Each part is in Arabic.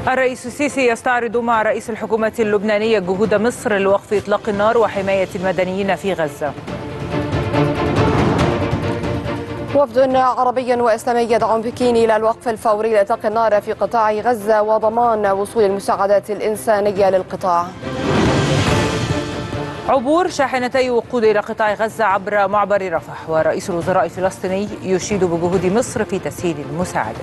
الرئيس السيسي يستعرض مع رئيس الحكومة اللبنانية جهود مصر لوقف إطلاق النار وحماية المدنيين في غزة. وفد عربي وإسلامي يدعو بكين إلى الوقف الفوري لإطلاق النار في قطاع غزة وضمان وصول المساعدات الإنسانية للقطاع. عبور شاحنتي وقود إلى قطاع غزة عبر معبر رفح، ورئيس الوزراء الفلسطيني يشيد بجهود مصر في تسهيل المساعدات.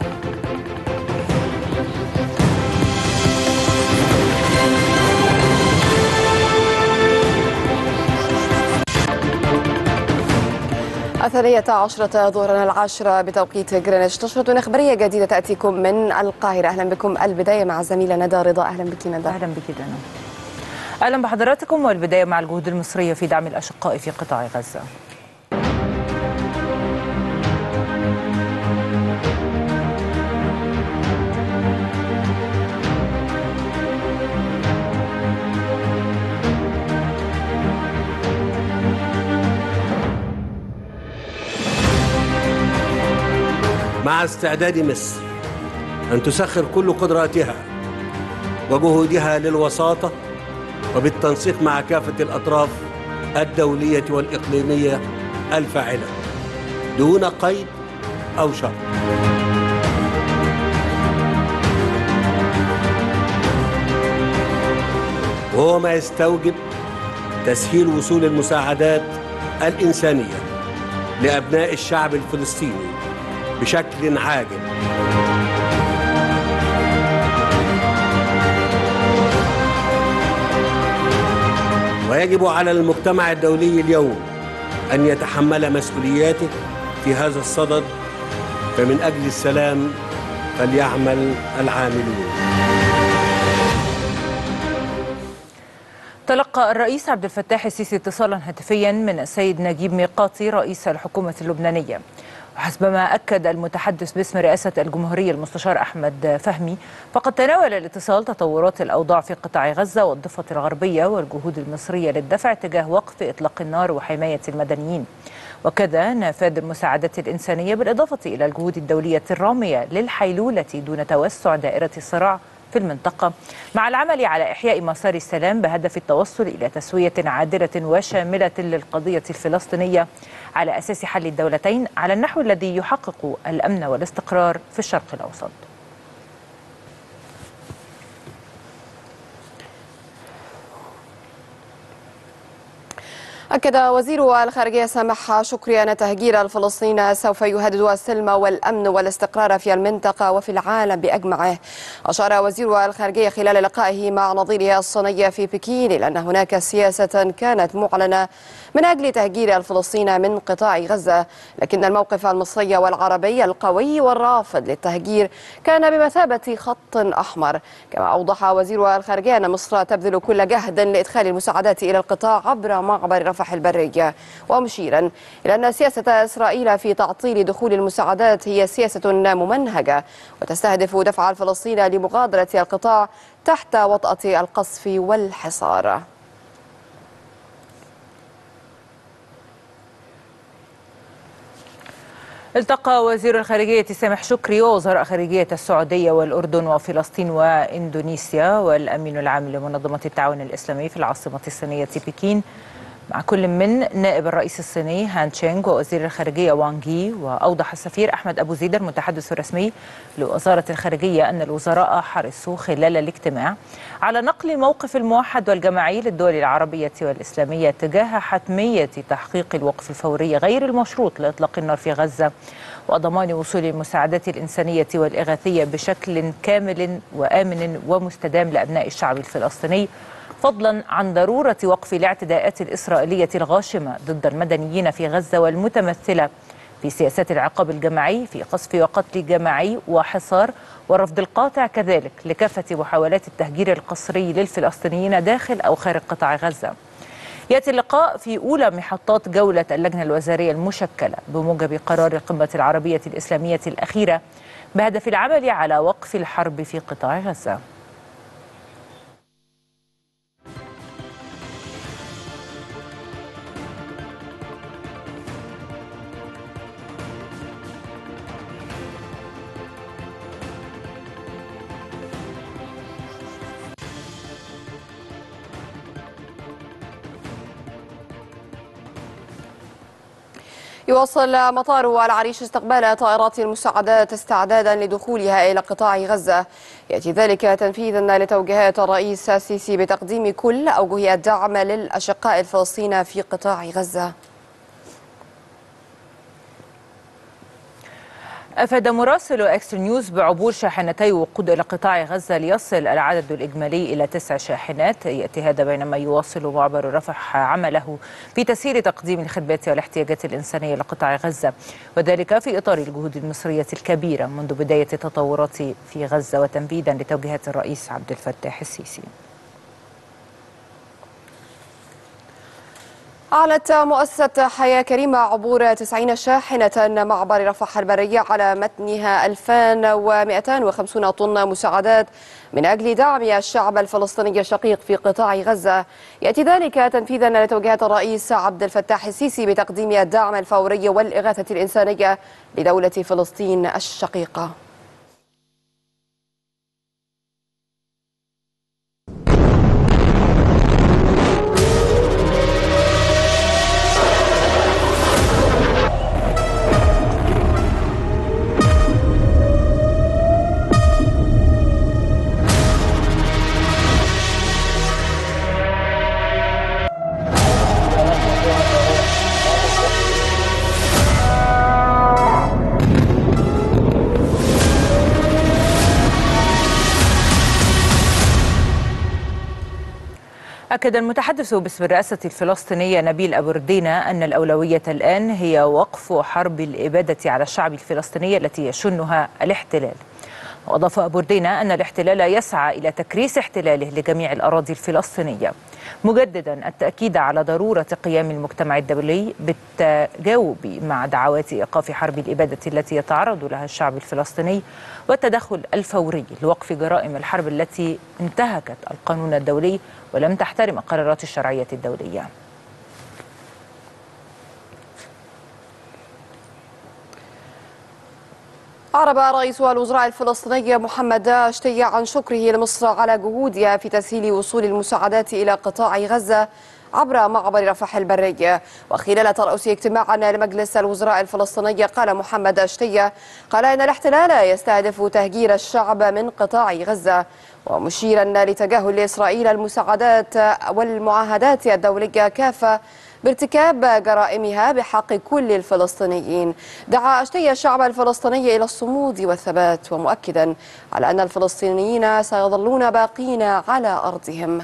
الثانية عشرة ظهرا 10 بتوقيت غرينتش. نشرة إخبارية جديدة تأتيكم من القاهرة. أهلا بكم. البداية مع الزميلة ندى رضا. أهلا بك ندى. أهلا بك دانا. أهلا بحضراتكم، والبداية مع الجهود المصرية في دعم الأشقاء في قطاع غزة. مع استعداد مصر أن تسخر كل قدراتها وجهودها للوساطة وبالتنسيق مع كافة الأطراف الدولية والإقليمية الفاعلة دون قيد أو شرط. وهو ما يستوجب تسهيل وصول المساعدات الإنسانية لأبناء الشعب الفلسطيني بشكل عاجل. ويجب على المجتمع الدولي اليوم أن يتحمل مسؤولياته في هذا الصدد، فمن أجل السلام فليعمل العاملون. تلقى الرئيس عبد الفتاح السيسي اتصالا هاتفيا من السيد نجيب ميقاتي رئيس الحكومة اللبنانية، وحسب ما أكد المتحدث باسم رئاسة الجمهورية المستشار أحمد فهمي، فقد تناول الاتصال تطورات الأوضاع في قطاع غزة والضفة الغربية والجهود المصرية للدفع تجاه وقف إطلاق النار وحماية المدنيين، وكذا نفاذ المساعدات الإنسانية، بالإضافة إلى الجهود الدولية الرامية للحيلولة دون توسع دائرة الصراع في المنطقة، مع العمل على إحياء مسار السلام بهدف التوصل إلى تسوية عادلة وشاملة للقضية الفلسطينية على أساس حل الدولتين على النحو الذي يحقق الأمن والاستقرار في الشرق الأوسط. أكد وزير الخارجية سامح شكري أن تهجير الفلسطينيين سوف يهدد السلم والأمن والاستقرار في المنطقة وفي العالم بأجمعه. أشار وزير الخارجية خلال لقائه مع نظيره الصيني في بكين إلى أن هناك سياسة كانت معلنة من أجل تهجير الفلسطينيين من قطاع غزة، لكن الموقف المصري والعربي القوي والرافض للتهجير كان بمثابة خط أحمر. كما أوضح وزير الخارجية أن مصر تبذل كل جهد لإدخال المساعدات إلى القطاع عبر معبر رفح البرية، ومشيرا إلى أن سياسة إسرائيل في تعطيل دخول المساعدات هي سياسة ممنهجة وتستهدف دفع الفلسطينيين لمغادرة القطاع تحت وطأة القصف والحصار. التقى وزير الخارجية سامح شكري ووزراء خارجية السعودية والأردن وفلسطين وإندونيسيا والأمين العام لمنظمة التعاون الإسلامي في العاصمة الصينية بكين، مع كل من نائب الرئيس الصيني هان تشينغ ووزير الخارجية وانغ يي. وأوضح السفير أحمد أبو زيد المتحدث الرسمي لوزارة الخارجية أن الوزراء حرصوا خلال الاجتماع على نقل الموقف الموحد والجماعي للدول العربية والإسلامية تجاه حتمية تحقيق الوقف الفوري غير المشروط لإطلاق النار في غزة وضمان وصول المساعدات الإنسانية والإغاثية بشكل كامل وآمن ومستدام لأبناء الشعب الفلسطيني، فضلا عن ضرورة وقف الاعتداءات الإسرائيلية الغاشمة ضد المدنيين في غزة والمتمثلة في سياسات العقاب الجماعي في قصف وقتل جماعي وحصار، ورفض القاطع كذلك لكافة محاولات التهجير القسري للفلسطينيين داخل أو خارج قطاع غزة. يأتي اللقاء في أولى محطات جولة اللجنة الوزارية المشكلة بموجب قرار القمة العربية الإسلامية الأخيرة بهدف العمل على وقف الحرب في قطاع غزة. يواصل مطار العريش استقبال طائرات المساعدات استعدادا لدخولها إلى قطاع غزة. يأتي ذلك تنفيذا لتوجيهات الرئيس السيسي بتقديم كل أوجه الدعم للأشقاء الفلسطينيين في قطاع غزة. أفاد مراسل إكس نيوز بعبور شاحنتي وقود إلى قطاع غزة ليصل العدد الإجمالي إلى 9 شاحنات. يأتي هذا بينما يواصل معبر رفح عمله في تسهيل تقديم الخدمات والاحتياجات الإنسانية لقطاع غزة، وذلك في إطار الجهود المصرية الكبيرة منذ بداية التطورات في غزة وتنفيذا لتوجيهات الرئيس عبد الفتاح السيسي. أعلنت مؤسسة حياة كريمة عبور 90 شاحنة معبر رفح البرية على متنها 2250 طن مساعدات من أجل دعم الشعب الفلسطيني الشقيق في قطاع غزة. يأتي ذلك تنفيذا لتوجيهات الرئيس عبد الفتاح السيسي بتقديم الدعم الفوري والإغاثة الإنسانية لدولة فلسطين الشقيقة. أكد المتحدث باسم الرئاسة الفلسطينية نبيل أبو ردينة أن الأولوية الآن هي وقف حرب الإبادة على الشعب الفلسطيني التي يشنها الاحتلال. وأضاف أبو ردينة أن الاحتلال يسعى إلى تكريس احتلاله لجميع الأراضي الفلسطينية، مجددا التأكيد على ضرورة قيام المجتمع الدولي بالتجاوب مع دعوات إيقاف حرب الإبادة التي يتعرض لها الشعب الفلسطيني والتدخل الفوري لوقف جرائم الحرب التي انتهكت القانون الدولي ولم تحترم قرارات الشرعية الدولية. أعرب رئيس الوزراء الفلسطيني محمد شتية عن شكره لمصر على جهودها في تسهيل وصول المساعدات إلى قطاع غزة عبر معبر رفح البري. وخلال ترأس اجتماع لمجلس الوزراء الفلسطيني قال محمد شتية إن الاحتلال يستهدف تهجير الشعب من قطاع غزة، ومشيرا لتجاهل إسرائيل المساعدات والمعاهدات الدولية كافة بارتكاب جرائمها بحق كل الفلسطينيين. دعا أشتي الشعب الفلسطيني إلى الصمود والثبات، ومؤكدا على أن الفلسطينيين سيظلون باقين على أرضهم.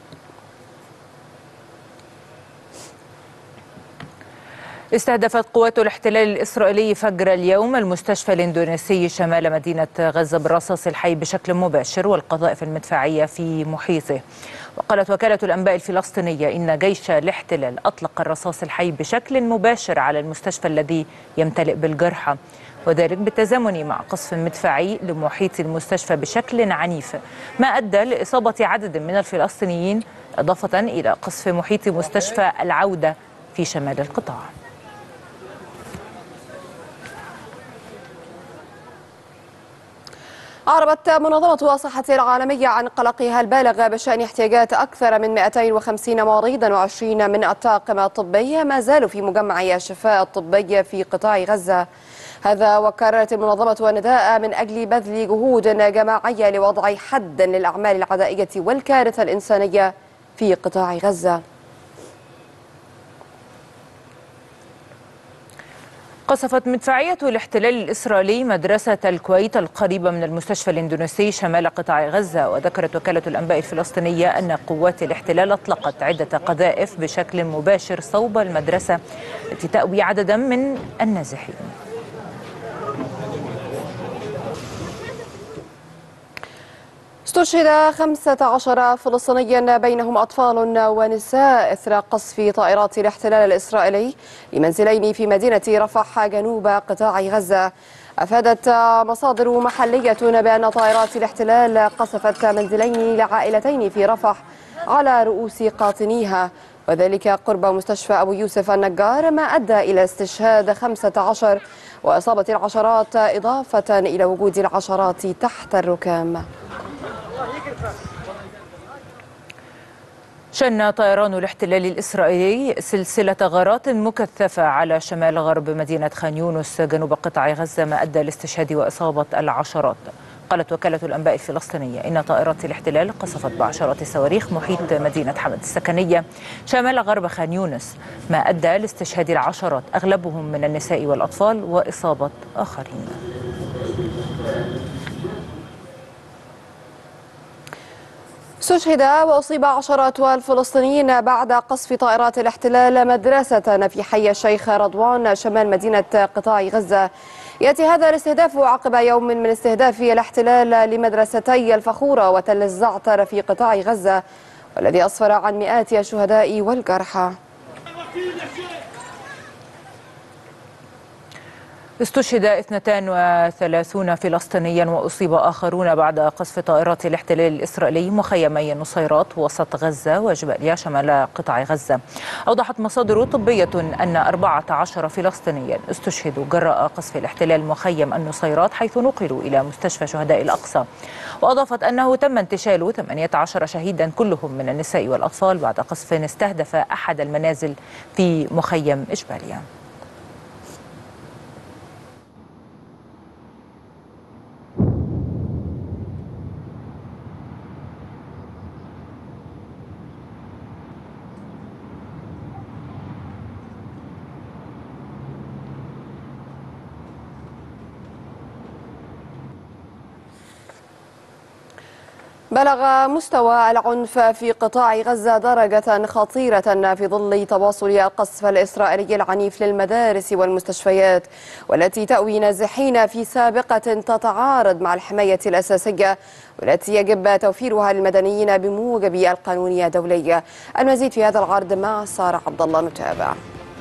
استهدفت قوات الاحتلال الإسرائيلي فجر اليوم المستشفى الاندونيسي شمال مدينة غزة بالرصاص الحي بشكل مباشر والقذائف المدفعية في محيطه. وقالت وكالة الأنباء الفلسطينية إن جيش الاحتلال أطلق الرصاص الحي بشكل مباشر على المستشفى الذي يمتلئ بالجرحى، وذلك بالتزامن مع قصف مدفعي لمحيط المستشفى بشكل عنيف، ما أدى لإصابة عدد من الفلسطينيين، إضافة إلى قصف محيط مستشفى العودة في شمال القطاع. أعربت منظمة الصحة العالمية عن قلقها البالغ بشأن احتياجات أكثر من 250 مريضا و20 من الطاقم الطبي ما زالوا في مجمع الشفاء الطبي في قطاع غزة. هذا وكررت المنظمة النداء من أجل بذل جهود جماعية لوضع حد للأعمال العدائية والكارثة الإنسانية في قطاع غزة. قصفت مدفعية الاحتلال الإسرائيلي مدرسة الكويت القريبة من المستشفى الاندونيسي شمال قطاع غزة. وذكرت وكالة الأنباء الفلسطينية أن قوات الاحتلال أطلقت عدة قذائف بشكل مباشر صوب المدرسة التي تأوي عددا من النازحين. استشهد 15 فلسطينيا بينهم أطفال ونساء إثر قصف طائرات الاحتلال الإسرائيلي لمنزلين في مدينة رفح جنوب قطاع غزة. أفادت مصادر محلية بأن طائرات الاحتلال قصفت منزلين لعائلتين في رفح على رؤوس قاطنيها، وذلك قرب مستشفى أبو يوسف النجار، ما أدى إلى استشهاد 15 وإصابة العشرات، إضافة إلى وجود العشرات تحت الركام. شن طيران الاحتلال الإسرائيلي سلسلة غارات مكثفة على شمال غرب مدينة خان يونس جنوب قطاع غزة، ما أدى لاستشهاد وإصابة العشرات. قالت وكالة الأنباء الفلسطينية إن طائرات الاحتلال قصفت بعشرات الصواريخ محيط مدينة حمد السكنية شمال غرب خان يونس، ما أدى لاستشهاد العشرات أغلبهم من النساء والأطفال وإصابة آخرين. استشهد وأصيب عشرات الفلسطينيين بعد قصف طائرات الاحتلال مدرسة في حي الشيخ رضوان شمال مدينة قطاع غزة. يأتي هذا الاستهداف عقب يوم من استهداف الاحتلال لمدرستي الفخورة وتل الزعتر في قطاع غزة، والذي أسفر عن مئات الشهداء والجرحى. استشهد 32 فلسطينيا وأصيب آخرون بعد قصف طائرات الاحتلال الإسرائيلي مخيمي نصيرات وسط غزة وجباليا شمال قطاع غزة. أوضحت مصادر طبية أن 14 فلسطينيا استشهدوا جراء قصف الاحتلال مخيم النصيرات، حيث نقلوا إلى مستشفى شهداء الأقصى. وأضافت أنه تم انتشال 18 شهيدا كلهم من النساء والأطفال بعد قصف استهدف أحد المنازل في مخيم إجباليا. بلغ مستوى العنف في قطاع غزة درجة خطيرة في ظل تواصل القصف الإسرائيلي العنيف للمدارس والمستشفيات، والتي تأوي نازحين في سابقة تتعارض مع الحماية الأساسية والتي يجب توفيرها للمدنيين بموجب القانون الدولي. المزيد في هذا العرض مع سارة عبد الله. نتابع.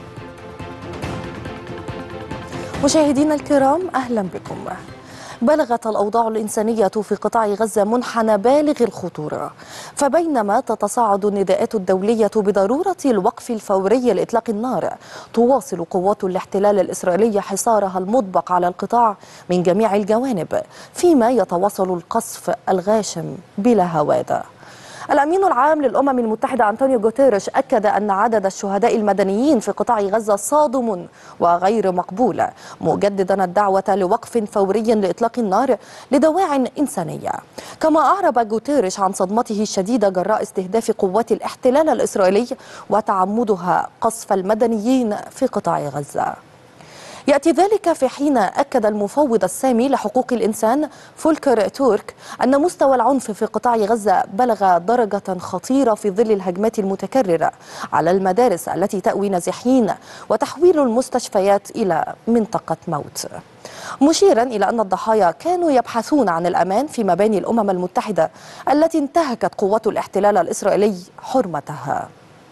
مشاهدينا الكرام، أهلا بكم. بلغت الأوضاع الإنسانية في قطاع غزة منحنى بالغ الخطورة، فبينما تتصاعد النداءات الدولية بضرورة الوقف الفوري لإطلاق النار، تواصل قوات الاحتلال الإسرائيلي حصارها المطبق على القطاع من جميع الجوانب، فيما يتواصل القصف الغاشم بلا هوادة. الأمين العام للأمم المتحدة أنطونيو غوتيريش أكد أن عدد الشهداء المدنيين في قطاع غزة صادم وغير مقبول، مجددا الدعوة لوقف فوري لإطلاق النار لدواع إنسانية. كما أعرب غوتيريش عن صدمته الشديدة جراء استهداف قوات الاحتلال الإسرائيلي وتعمدها قصف المدنيين في قطاع غزة. يأتي ذلك في حين أكد المفوض السامي لحقوق الإنسان فولكر تورك أن مستوى العنف في قطاع غزة بلغ درجة خطيرة في ظل الهجمات المتكررة على المدارس التي تأوي نازحين وتحويل المستشفيات إلى منطقة موت، مشيرا إلى أن الضحايا كانوا يبحثون عن الأمان في مباني الأمم المتحدة التي انتهكت قوات الاحتلال الإسرائيلي حرمتها.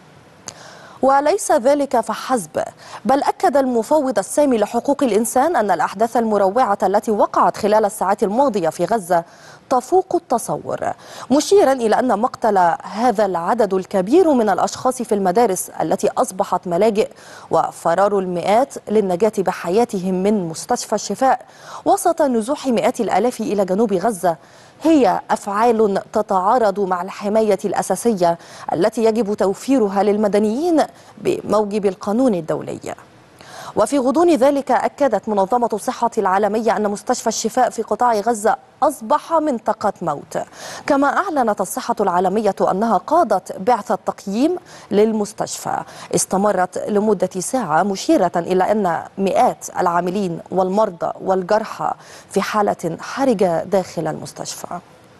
وليس ذلك فحسب، بل أكد المفوض السامي لحقوق الإنسان أن الأحداث المروعة التي وقعت خلال الساعات الماضية في غزة تفوق التصور، مشيرا إلى أن مقتل هذا العدد الكبير من الأشخاص في المدارس التي أصبحت ملاجئ وفرار المئات للنجاة بحياتهم من مستشفى الشفاء وسط نزوح مئات الآلاف إلى جنوب غزة هي أفعال تتعارض مع الحماية الأساسية التي يجب توفيرها للمدنيين بموجب القانون الدولي. وفي غضون ذلك أكدت منظمة الصحة العالمية أن مستشفى الشفاء في قطاع غزة أصبح منطقة موت. كما أعلنت الصحة العالمية أنها قادت بعثة تقييم للمستشفى استمرت لمدة ساعة، مشيرة إلى أن مئات العاملين والمرضى والجرحى في حالة حرجة داخل المستشفى.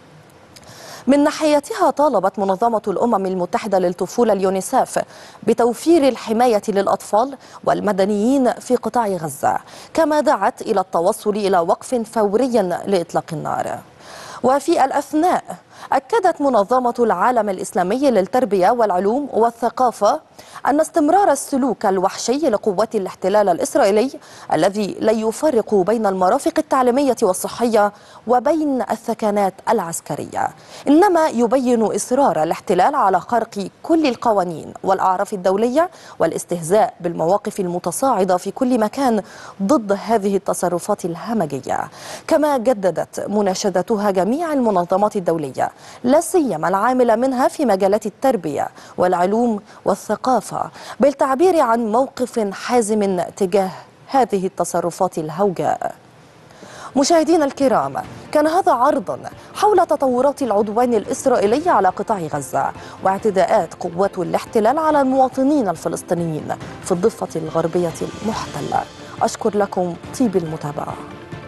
من ناحيتها طالبت منظمة الأمم المتحدة للطفولة اليونيسيف بتوفير الحماية للأطفال والمدنيين في قطاع غزة، كما دعت إلى التوصل إلى وقف فوري لإطلاق النار. وفي الأثناء أكدت منظمة العالم الإسلامي للتربية والعلوم والثقافة أن استمرار السلوك الوحشي لقوات الاحتلال الإسرائيلي الذي لا يفرق بين المرافق التعليمية والصحية وبين الثكنات العسكرية إنما يبين إصرار الاحتلال على خرق كل القوانين والأعراف الدولية والاستهزاء بالمواقف المتصاعدة في كل مكان ضد هذه التصرفات الهمجية. كما جددت مناشدتها جميع المنظمات الدولية لا سيما العاملة منها في مجالات التربية والعلوم والثقافة، بالتعبير عن موقف حازم تجاه هذه التصرفات الهوجاء. مشاهدينا الكرام، كان هذا عرضا حول تطورات العدوان الإسرائيلي على قطاع غزة واعتداءات قوات الاحتلال على المواطنين الفلسطينيين في الضفة الغربية المحتلة. أشكر لكم طيب المتابعة.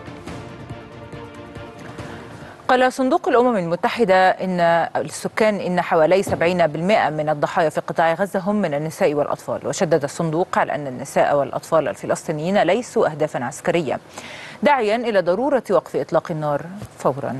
قال صندوق الأمم المتحدة إن حوالي 70% من الضحايا في قطاع غزة هم من النساء والأطفال. وشدد الصندوق على أن النساء والأطفال الفلسطينيين ليسوا أهدافا عسكرية، داعيا إلى ضرورة وقف إطلاق النار فورا.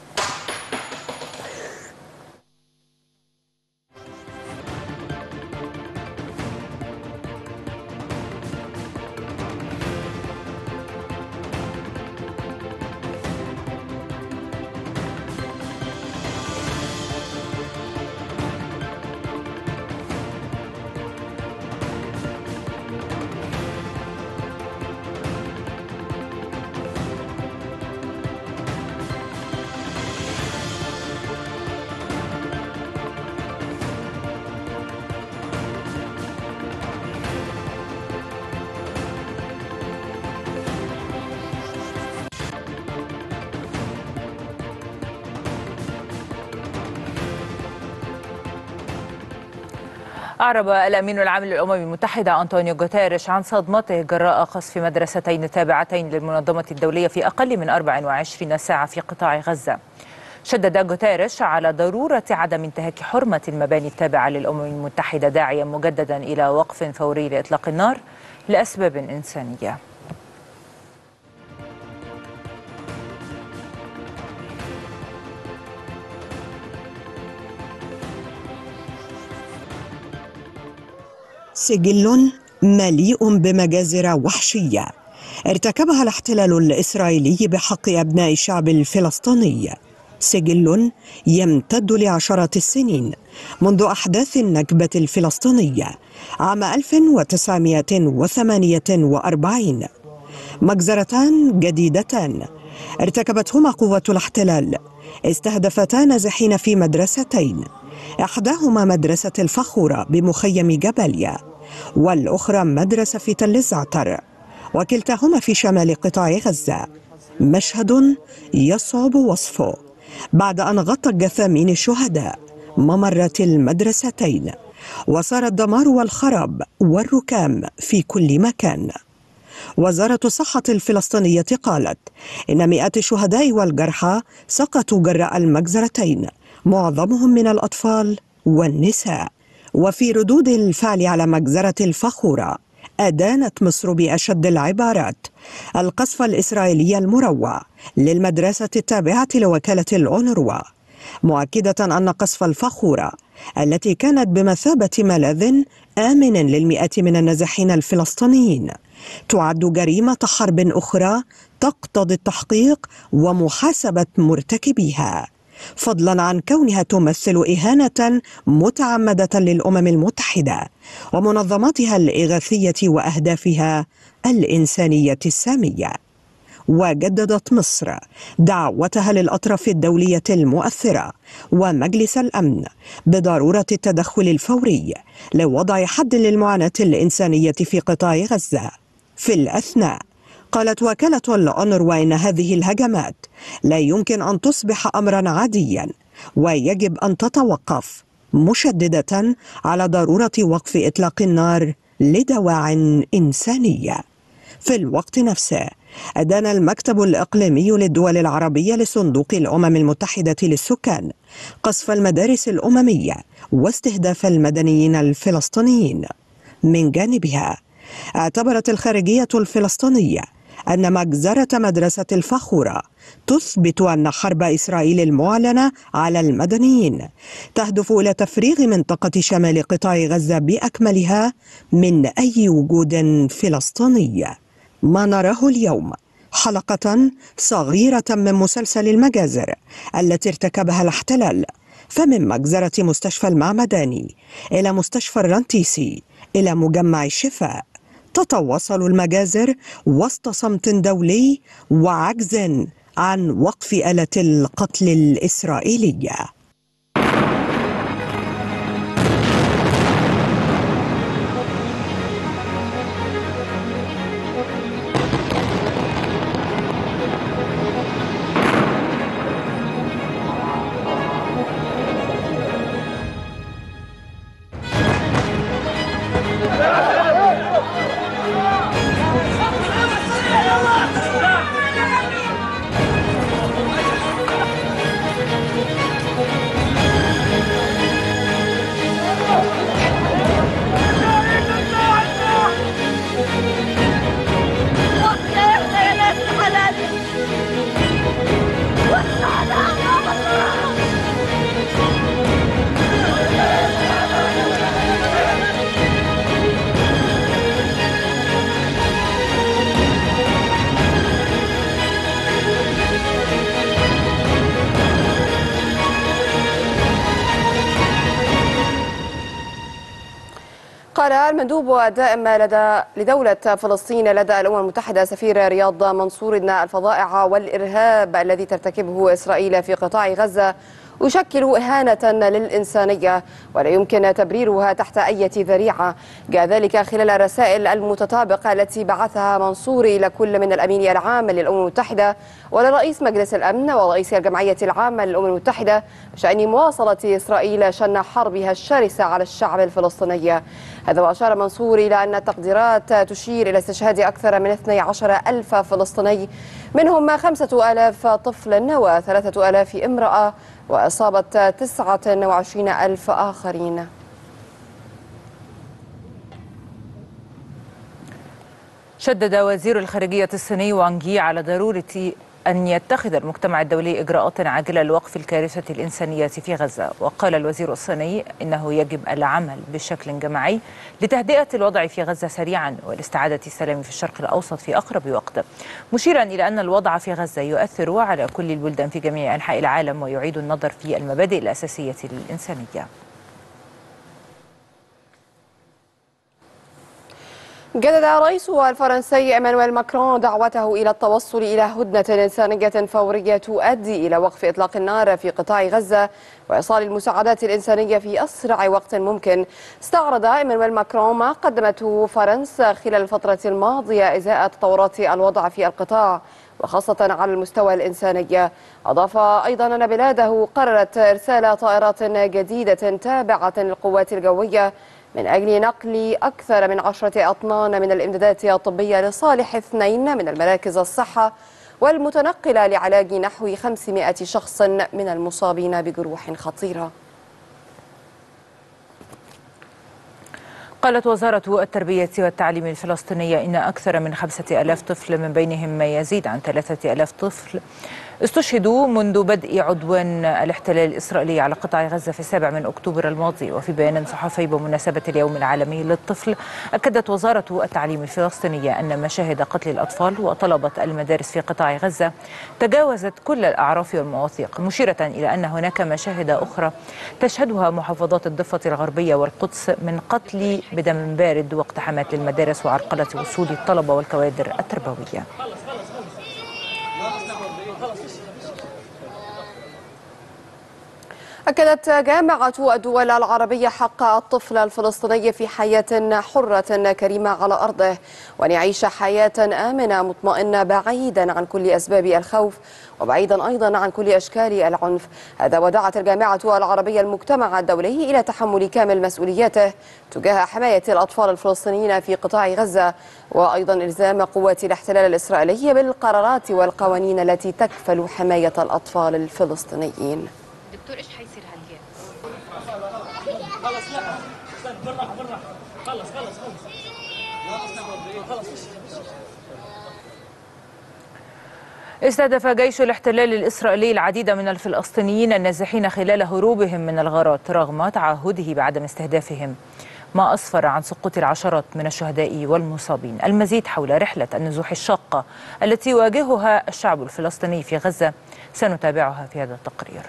أعرب الأمين العام للأمم المتحدة أنطونيو غوتيريش عن صدمته جراء قصف مدرستين تابعتين للمنظمة الدولية في أقل من 24 ساعة في قطاع غزة. شدد غوتيريش على ضرورة عدم انتهاك حرمة المباني التابعة للأمم المتحدة، داعيا مجددا إلى وقف فوري لإطلاق النار لأسباب إنسانية. سجل مليء بمجازر وحشية ارتكبها الاحتلال الإسرائيلي بحق أبناء الشعب الفلسطيني، سجل يمتد لعشرات السنين منذ أحداث النكبة الفلسطينية عام 1948. مجزرتان جديدتان ارتكبتهما قوات الاحتلال استهدفتا نازحين في مدرستين، إحداهما مدرسة الفخورة بمخيم جباليا، والأخرى مدرسة في تل الزعتر، وكلتاهما في شمال قطاع غزة. مشهد يصعب وصفه بعد أن غطى جثامين الشهداء ممرات المدرستين، وصار الدمار والخراب والركام في كل مكان. وزارة الصحة الفلسطينية قالت إن مئات الشهداء والجرحى سقطوا جراء المجزرتين، معظمهم من الأطفال والنساء. وفي ردود الفعل على مجزرة الفخورة، أدانت مصر بأشد العبارات القصف الإسرائيلي المروع للمدرسة التابعة لوكالة الأونروا، مؤكدة أن قصف الفخورة التي كانت بمثابة ملاذ آمن للمئات من النازحين الفلسطينيين تعد جريمة حرب أخرى تقتضي التحقيق ومحاسبة مرتكبيها، فضلا عن كونها تمثل إهانة متعمدة للأمم المتحدة ومنظماتها الإغاثية وأهدافها الإنسانية السامية. وجددت مصر دعوتها للأطراف الدولية المؤثرة ومجلس الأمن بضرورة التدخل الفوري لوضع حد للمعاناة الإنسانية في قطاع غزة. في الأثناء قالت وكالة الأونروا إن هذه الهجمات لا يمكن أن تصبح أمرا عاديا ويجب أن تتوقف، مشددة على ضرورة وقف إطلاق النار لدواعٍ إنسانية. في الوقت نفسه أدان المكتب الإقليمي للدول العربية لصندوق الأمم المتحدة للسكان قصف المدارس الأممية واستهداف المدنيين الفلسطينيين. من جانبها اعتبرت الخارجية الفلسطينية أن مجزرة مدرسة الفخورة تثبت أن حرب إسرائيل المعلنة على المدنيين تهدف إلى تفريغ منطقة شمال قطاع غزة بأكملها من أي وجود فلسطيني. ما نراه اليوم حلقة صغيرة من مسلسل المجازر التي ارتكبها الاحتلال، فمن مجزرة مستشفى المعمداني إلى مستشفى الرنتيسي إلى مجمع الشفاء، تتواصل المجازر وسط صمت دولي وعجز عن وقف آلة القتل الإسرائيلية. قال المندوب الدائم لدولة فلسطين لدى الأمم المتحدة سفير رياض منصور إن الفظائع والإرهاب الذي ترتكبه إسرائيل في قطاع غزة يشكل إهانة للإنسانية ولا يمكن تبريرها تحت أي ذريعة. جاء ذلك خلال الرسائل المتطابقة التي بعثها منصور إلى كل من الأمين العام للأمم المتحدة ولرئيس مجلس الأمن ورئيس الجمعية العامة للأمم المتحدة بشأن مواصلة إسرائيل شن حربها الشرسة على الشعب الفلسطيني. هذا وأشار منصور إلى أن التقديرات تشير إلى استشهاد أكثر من 12,000 فلسطيني منهم 5,000 طفل و3,000 امرأة وإصابة 29,000 آخرين. شدد وزير الخارجية الصيني وانغ يي على ضرورة أن يتخذ المجتمع الدولي إجراءات عاجلة لوقف الكارثة الإنسانية في غزة. وقال الوزير الصيني إنه يجب العمل بشكل جماعي لتهدئة الوضع في غزة سريعا والاستعادة السلام في الشرق الأوسط في أقرب وقت، مشيرا إلى أن الوضع في غزة يؤثر على كل البلدان في جميع أنحاء العالم ويعيد النظر في المبادئ الأساسية للإنسانية. جدد الرئيس الفرنسي إيمانويل ماكرون دعوته إلى التوصل إلى هدنة إنسانية فورية تؤدي إلى وقف إطلاق النار في قطاع غزة وإيصال المساعدات الإنسانية في أسرع وقت ممكن. استعرض إيمانويل ماكرون ما قدمته فرنسا خلال الفترة الماضية إزاء تطورات الوضع في القطاع وخاصة على المستوى الإنساني. أضاف أيضا أن بلاده قررت إرسال طائرات جديدة تابعة للقوات الجوية من أجل نقل أكثر من 10 أطنان من الإمدادات الطبية لصالح 2 من المراكز الصحة والمتنقلة لعلاج نحو 500 شخص من المصابين بجروح خطيرة. قالت وزارة التربية والتعليم الفلسطينية إن أكثر من 5,000 طفل من بينهم ما يزيد عن 3,000 طفل استشهدوا منذ بدء عدوان الاحتلال الإسرائيلي على قطاع غزة في 7 أكتوبر الماضي. وفي بيان صحفي بمناسبة اليوم العالمي للطفل أكدت وزارة التعليم الفلسطينية أن مشاهد قتل الأطفال وطلبة المدارس في قطاع غزة تجاوزت كل الأعراف والمواثيق، مشيرة إلى أن هناك مشاهد أخرى تشهدها محافظات الضفة الغربية والقدس من قتل بدم بارد واقتحامات للمدارس وعرقلة وصول الطلبة والكوادر التربوية. أكدت جامعة الدول العربية حق الطفل الفلسطيني في حياة حرة كريمة على أرضه وأن يعيش حياة آمنة مطمئنة بعيدا عن كل أسباب الخوف وبعيدا أيضا عن كل أشكال العنف. هذا ودعت الجامعة العربية المجتمع الدولي إلى تحمل كامل مسؤولياته تجاه حماية الأطفال الفلسطينيين في قطاع غزة وأيضا إلزام قوات الاحتلال الإسرائيلي بالقرارات والقوانين التي تكفل حماية الأطفال الفلسطينيين. دكتور ايش حيصير هالجيم؟ خلص لا بالراحه خلص استهدف جيش الاحتلال الإسرائيلي العديد من الفلسطينيين النازحين خلال هروبهم من الغارات رغم تعهده بعدم استهدافهم، ما أسفر عن سقوط العشرات من الشهداء والمصابين. المزيد حول رحلة النزوح الشاقة التي يواجهها الشعب الفلسطيني في غزة سنتابعها في هذا التقرير.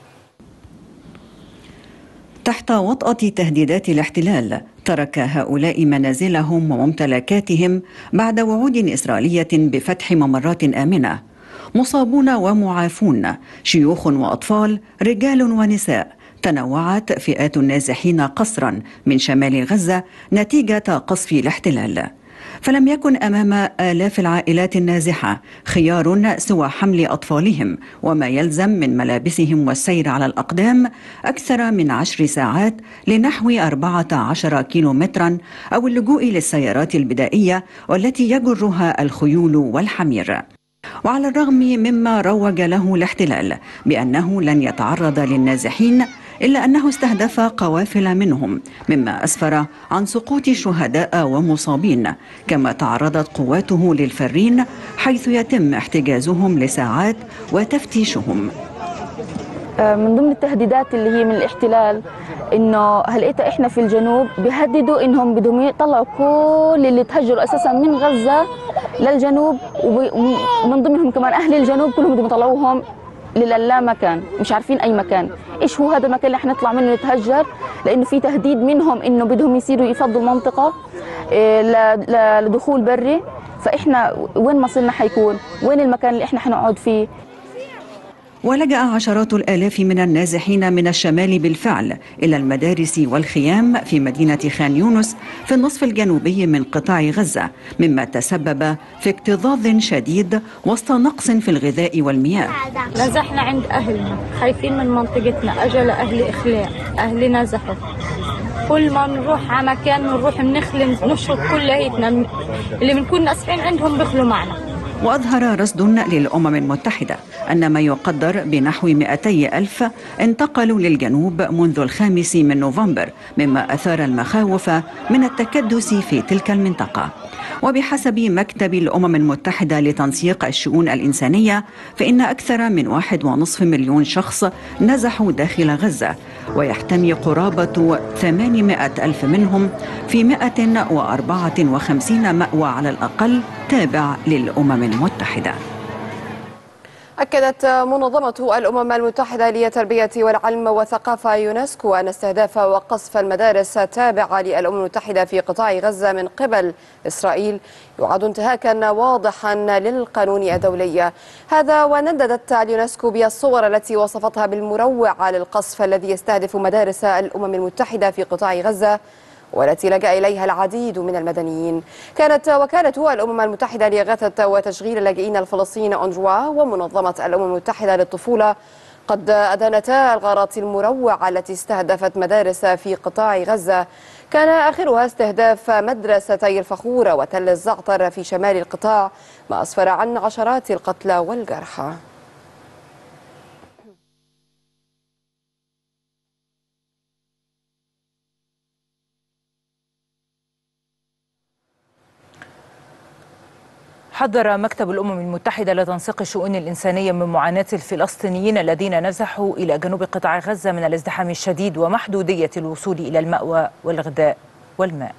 تحت وطأة تهديدات الاحتلال ترك هؤلاء منازلهم وممتلكاتهم بعد وعود إسرائيلية بفتح ممرات آمنة، مصابون ومعافون، شيوخ وأطفال، رجال ونساء. تنوعت فئات النازحين قسرا من شمال غزة نتيجة قصف الاحتلال. فلم يكن أمام آلاف العائلات النازحة خيار سوى حمل أطفالهم وما يلزم من ملابسهم والسير على الأقدام أكثر من 10 ساعات لنحو 14 كيلومترا، أو اللجوء للسيارات البدائية والتي يجرها الخيول والحمير. وعلى الرغم مما روج له الاحتلال بأنه لن يتعرض للنازحين، إلا أنه استهدف قوافل منهم، مما أسفر عن سقوط شهداء ومصابين. كما تعرضت قواته للفرين، حيث يتم احتجازهم لساعات وتفتيشهم. من ضمن التهديدات اللي هي من الاحتلال انه هلقيت احنا في الجنوب بيهددوا انهم بدهم يطلعوا كل اللي تهجروا اساسا من غزه للجنوب، ومن ضمنهم كمان اهل الجنوب كلهم بدهم يطلعوهم للا مكان، مش عارفين اي مكان. ايش هو هذا المكان اللي احنا نطلع منه نتهجر؟ لانه في تهديد منهم انه بدهم يصيروا يفضوا المنطقه لدخول بري. فاحنا وين مصيرنا حيكون؟ وين المكان اللي احنا حنقعد فيه؟ ولجأ عشرات الآلاف من النازحين من الشمال بالفعل إلى المدارس والخيام في مدينة خان يونس في النصف الجنوبي من قطاع غزة، مما تسبب في اكتظاظ شديد وسط نقص في الغذاء والمياه. نزحنا عند أهلنا، خايفين من منطقتنا، أجل أهل إخلاء، أهل نزحوا. كل ما نروح على مكان نروح بنخلم نشرب كل هيتنا اللي بنكون ناسفين عندهم بيخلوا معنا. وأظهر رصد للأمم المتحدة أن ما يقدر بنحو 200,000 انتقلوا للجنوب منذ 5 نوفمبر، مما أثار المخاوف من التكدس في تلك المنطقة. وبحسب مكتب الأمم المتحدة لتنسيق الشؤون الإنسانية، فإن أكثر من 1.5 مليون شخص نزحوا داخل غزة، ويحتمي قرابة 800,000 منهم في 154 مأوى على الأقل تابع للأمم المتحدة. أكدت منظمة الأمم المتحدة للتربية والعلم والثقافة يونسكو أن استهداف وقصف المدارس التابعة للأمم المتحدة في قطاع غزة من قبل إسرائيل يعد انتهاكا واضحا للقانون الدولي. هذا ونددت اليونسكو بالصور التي وصفتها بالمروعة للقصف الذي يستهدف مدارس الأمم المتحدة في قطاع غزة، والتي لجأ إليها العديد من المدنيين. كانت وكالة الأمم المتحدة لإغاثة وتشغيل اللاجئين الفلسطينيين أونروا ومنظمة الأمم المتحدة للطفولة قد أدانتا الغارات المروعة التي استهدفت مدارس في قطاع غزة، كان آخرها استهداف مدرستي الفخورة وتل الزعتر في شمال القطاع، ما أسفر عن عشرات القتلى والجرحى. حذر مكتب الأمم المتحدة لتنسيق الشؤون الإنسانية من معاناة الفلسطينيين الذين نزحوا إلى جنوب قطاع غزة من الازدحام الشديد ومحدودية الوصول إلى المأوى والغذاء والماء.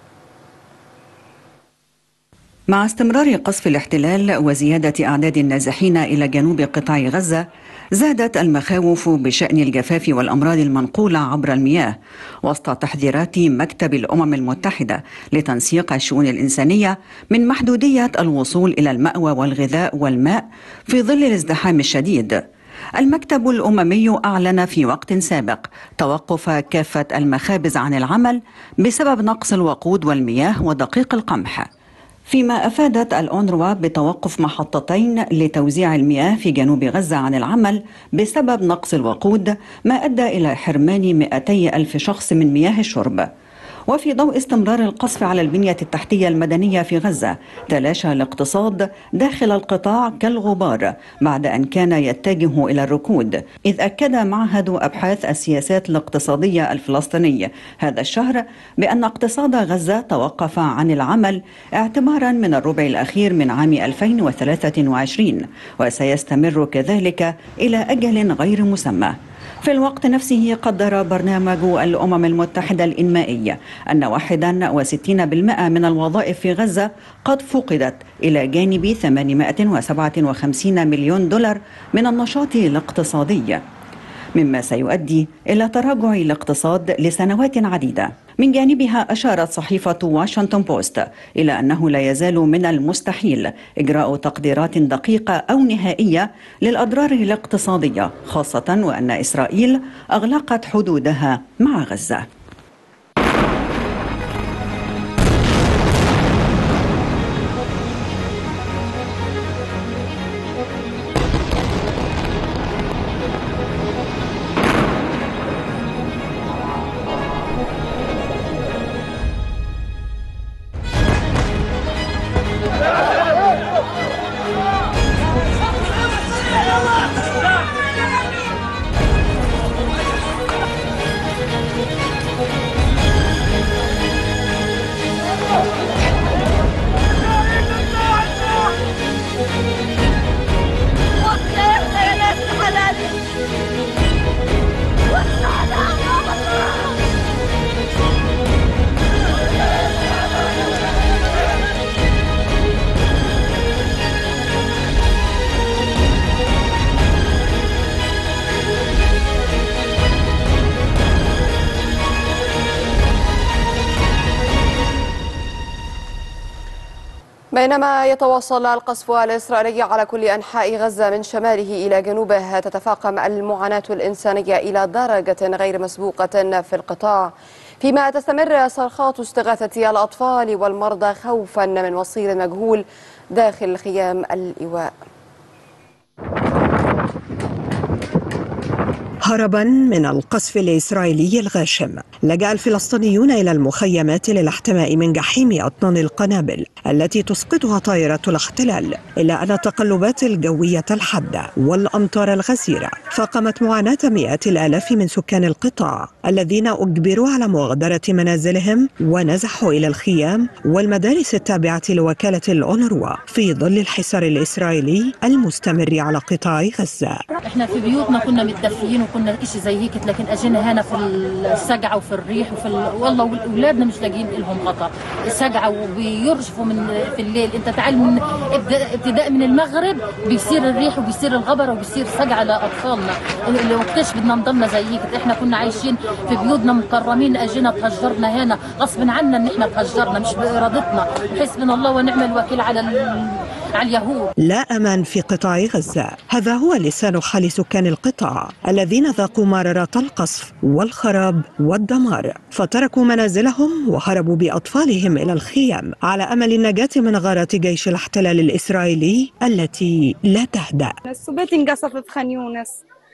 مع استمرار قصف الاحتلال وزيادة أعداد النازحين إلى جنوب قطاع غزة، زادت المخاوف بشأن الجفاف والأمراض المنقولة عبر المياه، وسط تحذيرات مكتب الأمم المتحدة لتنسيق الشؤون الإنسانية من محدودية الوصول إلى المأوى والغذاء والماء في ظل الازدحام الشديد. المكتب الأممي أعلن في وقت سابق توقف كافة المخابز عن العمل بسبب نقص الوقود والمياه ودقيق القمح، فيما أفادت الأونروا بتوقف محطتين لتوزيع المياه في جنوب غزة عن العمل بسبب نقص الوقود، ما أدى إلى حرمان 200,000 شخص من مياه الشرب. وفي ضوء استمرار القصف على البنية التحتية المدنية في غزة، تلاشى الاقتصاد داخل القطاع كالغبار بعد أن كان يتجه إلى الركود، إذ أكد معهد أبحاث السياسات الاقتصادية الفلسطيني هذا الشهر بأن اقتصاد غزة توقف عن العمل اعتبارا من الربع الأخير من عام 2023، وسيستمر كذلك إلى أجل غير مسمى. في الوقت نفسه قدر برنامج الأمم المتحدة الإنمائي أن 61% من الوظائف في غزة قد فقدت، إلى جانب 857 مليون دولار من النشاط الاقتصادي، مما سيؤدي إلى تراجع الاقتصاد لسنوات عديدة. من جانبها أشارت صحيفة واشنطن بوست إلى أنه لا يزال من المستحيل إجراء تقديرات دقيقة أو نهائية للأضرار الاقتصادية، خاصة وأن إسرائيل أغلقت حدودها مع غزة. بينما يتواصل القصف الإسرائيلي على كل أنحاء غزة من شماله إلى جنوبه، تتفاقم المعاناة الإنسانية إلى درجة غير مسبوقة في القطاع، فيما تستمر صرخات استغاثة الأطفال والمرضى خوفا من مصير مجهول داخل خيام الإيواء. هربا من القصف الإسرائيلي الغاشم، لجأ الفلسطينيون إلى المخيمات للاحتماء من جحيم أطنان القنابل التي تسقطها طائرة الاحتلال، إلا أن التقلبات الجوية الحادة والأمطار الغزيرة فاقمت معاناة مئات الآلاف من سكان القطاع الذين أجبروا على مغادرة منازلهم ونزحوا إلى الخيام والمدارس التابعة لوكالة الأونروا في ظل الحصار الإسرائيلي المستمر على قطاع غزة. احنا في بيوتنا كنا متدفيين وكنا إشي زي هيك، لكن اجينا هنا في السقعه وفي الريح والله واولادنا مش لاقيين لهم غطاء، السقعه وبيرجفوا في الليل. انت تعال من ابتداء من المغرب بيصير الريح وبيصير الغبره وبيصير سقعه لاطفالنا، وقتاش بدنا نضلنا زي هيك؟ احنا كنا عايشين في بيوتنا مكرمين، اجينا تهجرنا هنا غصب عنا ان احنا تهجرنا مش بارادتنا، حسبنا الله ونعم الوكيل على اليهود. لا أمان في قطاع غزة، هذا هو لسان حال سكان القطاع الذين ذاقوا مرارة القصف والخراب والدمار، فتركوا منازلهم وهربوا بأطفالهم إلى الخيام على أمل النجاة من غارات جيش الاحتلال الإسرائيلي التي لا تهدأ. السبيت انقصف في خان يونس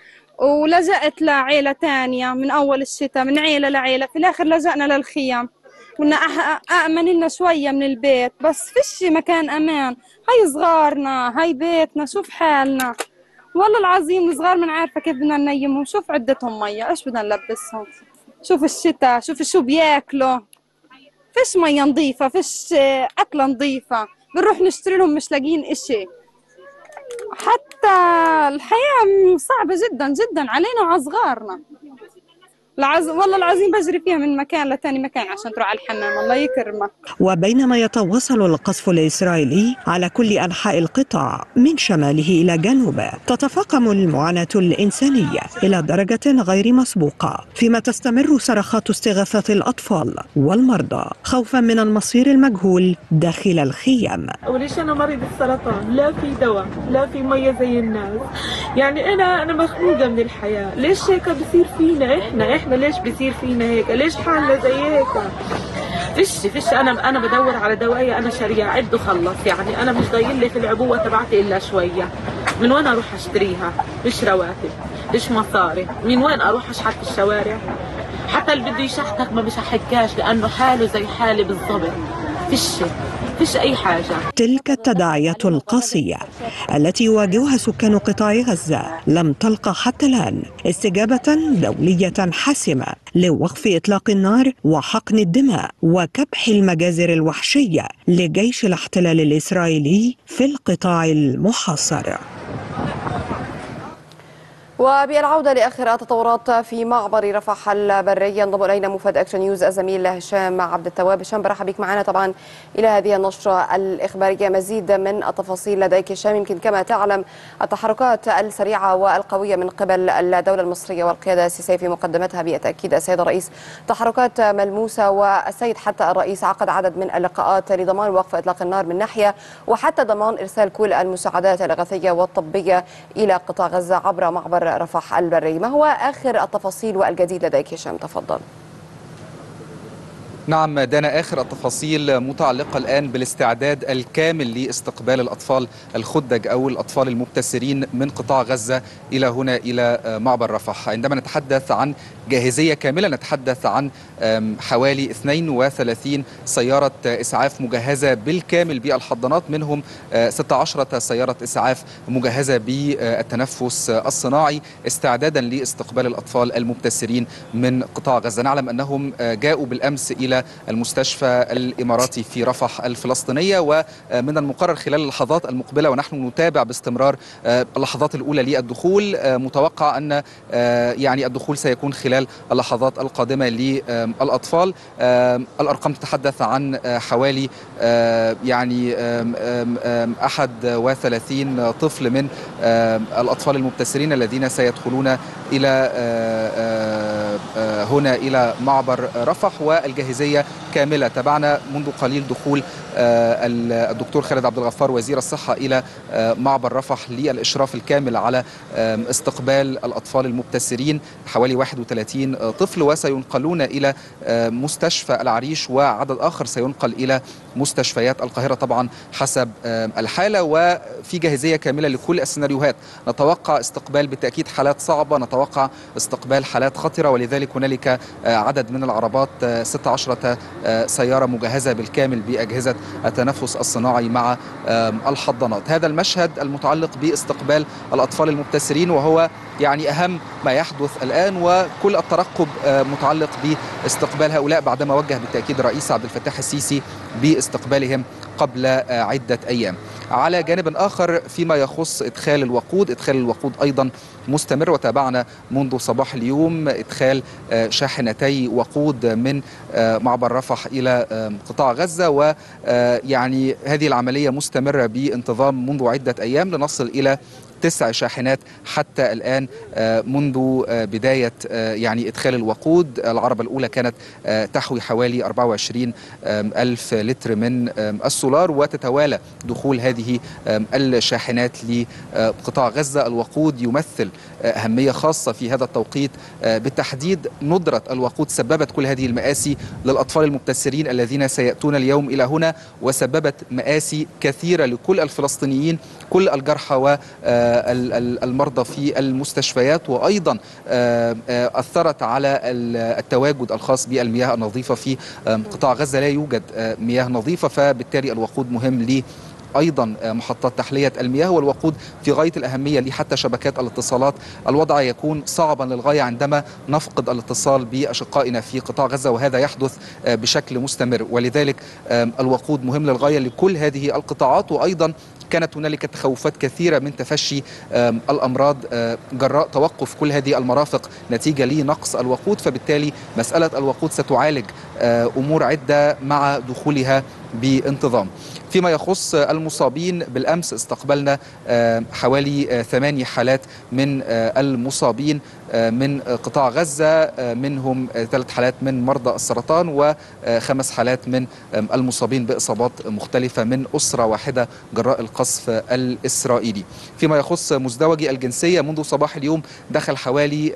ولجأت لعيلة تانية من أول الشتاء، من عيلة لعيلة، في الآخر لجأنا للخيام. كنا أأمن لنا شوية من البيت، بس فيش مكان أمان. هاي صغارنا، هاي بيتنا، شوف حالنا والله العظيم. الصغار من عارفة كيف بدنا ننيمهم، شوف عدتهم مية، إيش بدنا نلبسهم، شوف الشتاء، شوف شو بياكلوا، فيش مية نظيفة، فيش أكلة نظيفة، بنروح نشتري لهم مش لاقيين إشي. حتى الحياة صعبة جدا جدا علينا وعلى صغارنا. والله العظيم بجري فيها من مكان لتاني مكان عشان تروح على الحمام، الله يكرمك. وبينما يتواصل القصف الإسرائيلي على كل أنحاء القطاع من شماله إلى جنوبه، تتفاقم المعاناة الإنسانية إلى درجة غير مسبوقة، فيما تستمر صرخات استغاثة الأطفال والمرضى خوفا من المصير المجهول داخل الخيام. وليش أنا مريض السرطان؟ لا في دواء، لا في مية زي الناس، يعني أنا مخنوقة من الحياة. ليش هيك بصير فينا إحنا ليش بيصير فينا هيك؟ ليش حالنا زي هيك؟ فيش انا بدور على دوايا، انا شاريه عد وخلص، يعني انا مش ضايل لي في العبوه تبعتي الا شويه. من وين اروح اشتريها؟ فيش رواتب، فيش مصاري، من وين اروح اشحت في الشوارع؟ حتى اللي بده يشحتك ما بيشحتكاش لانه حاله زي حالي بالضبط. فيش أي حاجة. تلك التداعيات القاسية التي يواجهها سكان قطاع غزة لم تلقى حتى الآن استجابة دولية حاسمة لوقف إطلاق النار وحقن الدماء وكبح المجازر الوحشية لجيش الاحتلال الإسرائيلي في القطاع المحاصر. وبالعودة لآخر التطورات في معبر رفح البري ينضم إلينا مفاد أكشن نيوز الزميل هشام عبد التواب. هشام، برحب بك معنا طبعا إلى هذه النشرة الإخبارية. مزيد من التفاصيل لديك هشام. يمكن كما تعلم التحركات السريعة والقوية من قبل الدولة المصرية والقيادة السياسية في مقدمتها بالتأكيد السيد الرئيس تحركات ملموسة، والسيد حتى الرئيس عقد عدد من اللقاءات لضمان وقف إطلاق النار من ناحية، وحتى ضمان إرسال كل المساعدات الإغاثية والطبية إلى قطاع غزة عبر معبر رفح البري. ما هو آخر التفاصيل والجديد لديك هشام؟ تفضل. نعم دانا، آخر التفاصيل متعلقة الآن بالاستعداد الكامل لاستقبال الأطفال الخدج أو الأطفال المبتسرين من قطاع غزة إلى هنا إلى معبر رفح. عندما نتحدث عن جاهزية كاملة نتحدث عن حوالي 32 سيارة إسعاف مجهزة بالكامل بالحضانات، منهم 16 سيارة إسعاف مجهزة بالتنفس الصناعي استعدادا لاستقبال الأطفال المبتسرين من قطاع غزة. نعلم أنهم جاءوا بالأمس إلى المستشفى الإماراتي في رفح الفلسطينية، ومن المقرر خلال اللحظات المقبلة ونحن نتابع باستمرار اللحظات الأولى للدخول، متوقع أن يعني الدخول سيكون خلال اللحظات القادمة للأطفال. الأرقام تتحدث عن حوالي يعني 31 طفل من الأطفال المبتسرين الذين سيدخلون إلى هنا إلى معبر رفح، والجاهزية كاملة. تابعنا منذ قليل دخول الدكتور خالد عبد الغفار وزير الصحة إلى معبر رفح للإشراف الكامل على استقبال الأطفال المبتسرين، حوالي 31 طفل، وسينقلون إلى مستشفى العريش، وعدد آخر سينقل إلى مستشفيات القاهرة طبعا حسب الحالة، وفي جاهزية كاملة لكل السيناريوهات. نتوقع استقبال بالتأكيد حالات صعبة، نتوقع استقبال حالات خطرة، ولذلك هنالك عدد من العربات 16 سيارة مجهزة بالكامل بأجهزة التنفس الصناعي مع الحضانات. هذا المشهد المتعلق باستقبال الأطفال المبتسرين، وهو يعني أهم ما يحدث الآن، وكل الترقب متعلق باستقبال هؤلاء بعدما وجه بالتأكيد الرئيس عبد الفتاح السيسي باستقبالهم قبل عدة أيام. على جانب آخر فيما يخص إدخال الوقود أيضا مستمر، وتابعنا منذ صباح اليوم إدخال شاحنتي وقود من معبر رفح إلى قطاع غزة، ويعني هذه العملية مستمرة بانتظام منذ عدة أيام لنصل إلى 9 شاحنات حتى الآن منذ بداية يعني إدخال الوقود. العربة الأولى كانت تحوي حوالي 24 ألف لتر من السولار، وتتوالى دخول هذه الشاحنات لقطاع غزة. الوقود يمثل أهمية خاصة في هذا التوقيت، بالتحديد ندرة الوقود سببت كل هذه المآسي للأطفال المبتسرين الذين سيأتون اليوم إلى هنا، وسببت مآسي كثيرة لكل الفلسطينيين، كل الجرحى والمرضى في المستشفيات، وأيضا أثرت على التواجد الخاص بالمياه النظيفة في قطاع غزة. لا يوجد مياه نظيفة، فبالتالي الوقود مهم لي أيضا محطات تحلية المياه، والوقود في غاية الأهمية لحتى شبكات الاتصالات. الوضع يكون صعبا للغاية عندما نفقد الاتصال بأشقائنا في قطاع غزة، وهذا يحدث بشكل مستمر، ولذلك الوقود مهم للغاية لكل هذه القطاعات. وأيضا كانت هنالك تخوفات كثيرة من تفشي الأمراض جراء توقف كل هذه المرافق نتيجة لنقص الوقود، فبالتالي مسألة الوقود ستعالج أمور عدة مع دخولها بانتظام. فيما يخص المصابين، بالأمس استقبلنا حوالي 8 حالات من المصابين من قطاع غزة، منهم 3 حالات من مرضى السرطان و5 حالات من المصابين بإصابات مختلفة من أسرة واحدة جراء القصف الإسرائيلي. فيما يخص مزدوجي الجنسية، منذ صباح اليوم دخل حوالي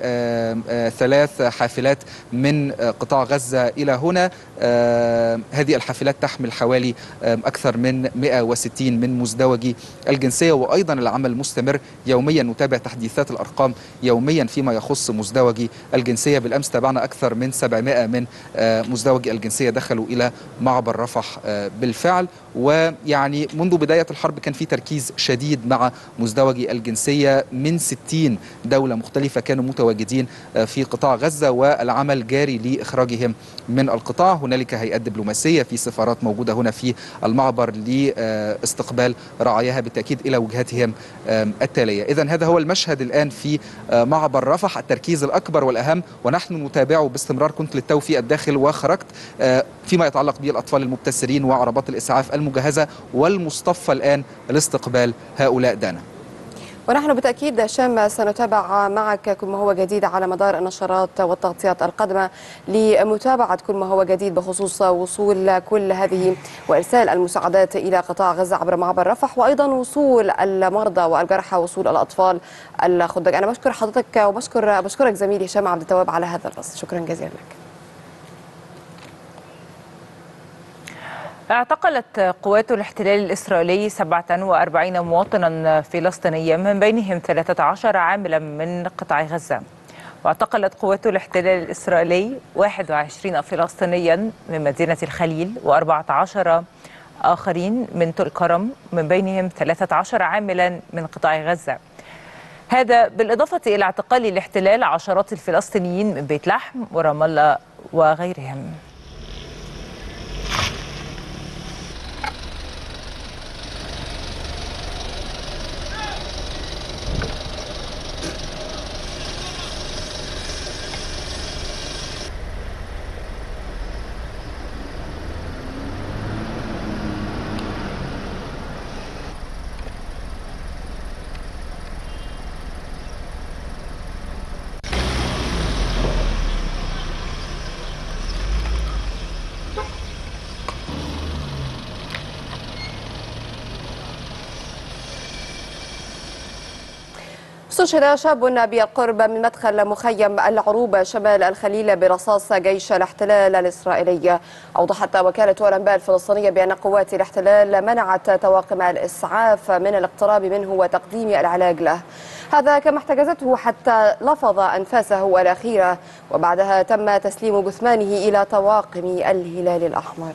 3 حافلات من قطاع غزة إلى هنا. هذه الحافلات تحمل حوالي أكثر من 160 من مزدوجي الجنسية، وأيضا العمل مستمر يوميا، نتابع تحديثات الأرقام يوميا فيما يخص مزدوجي الجنسية. بالأمس تابعنا أكثر من 700 من مزدوجي الجنسية دخلوا إلى معبر رفح بالفعل، ويعني منذ بداية الحرب كان في تركيز شديد مع مزدوجي الجنسية من 60 دولة مختلفة كانوا متواجدين في قطاع غزة، والعمل جاري لإخراجهم من القطاع. هنالك هيئات دبلوماسية، في سفارات موجودة هنا في المعبر لاستقبال رعاياها بالتأكيد إلى وجهتهم التالية. إذن هذا هو المشهد الآن في معبر رفح، التركيز الأكبر والأهم، ونحن نتابعه باستمرار. كنت للتو في الداخل وخرجت فيما يتعلق بالأطفال المبتسرين وعربات الإسعاف المجهزة والمصطفى الآن لاستقبال هؤلاء. دانا، ونحن بالتأكيد هشام سنتابع معك كل ما هو جديد على مدار النشرات والتغطيات القادمة لمتابعة كل ما هو جديد بخصوص وصول كل هذه وإرسال المساعدات إلى قطاع غزة عبر معبر رفح، وأيضا وصول المرضى والجرحى، وصول الأطفال الخدج. أنا بشكر حضرتك وبشكرك زميلي هشام عبد التواب على هذا الرصد. شكرا جزيلا لك. اعتقلت قوات الاحتلال الإسرائيلي 47 مواطنا فلسطينيا، من بينهم 13 عاملا من قطاع غزة. واعتقلت قوات الاحتلال الإسرائيلي 21 فلسطينيا من مدينة الخليل، و14 آخرين من طول كرم، من بينهم 13 عاملا من قطاع غزة. هذا بالإضافة إلى اعتقال الاحتلال عشرات الفلسطينيين من بيت لحم ورام الله وغيرهم. استشهد شاب بالقرب من مدخل مخيم العروبة شمال الخليل برصاص جيش الاحتلال الإسرائيلي. أوضحت وكالة الأنباء الفلسطينية بأن قوات الاحتلال منعت طواقم الإسعاف من الاقتراب منه وتقديم العلاج له، هذا كما احتجزته حتى لفظ أنفاسه الأخيرة، وبعدها تم تسليم جثمانه إلى طواقم الهلال الأحمر.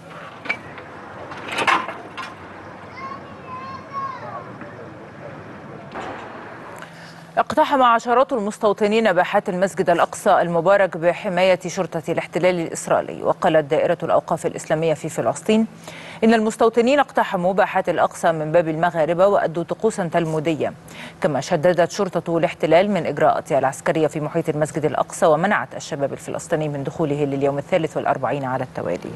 اقتحم عشرات المستوطنين باحات المسجد الأقصى المبارك بحماية شرطة الاحتلال الإسرائيلي. وقالت دائرة الأوقاف الإسلامية في فلسطين إن المستوطنين اقتحموا باحات الأقصى من باب المغاربة وأدوا طقوسا تلمودية. كما شددت شرطة الاحتلال من إجراءاتها العسكرية في محيط المسجد الأقصى، ومنعت الشباب الفلسطيني من دخوله لليوم 43 على التوالي.